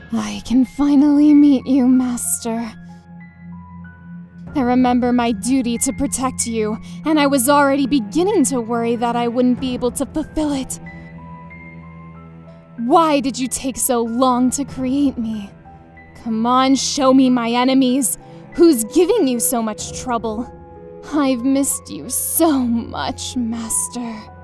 I can finally meet you, Master. I remember my duty to protect you, and I was already beginning to worry that I wouldn't be able to fulfill it. Why did you take so long to create me? Come on, show me my enemies. Who's giving you so much trouble? I've missed you so much, Master.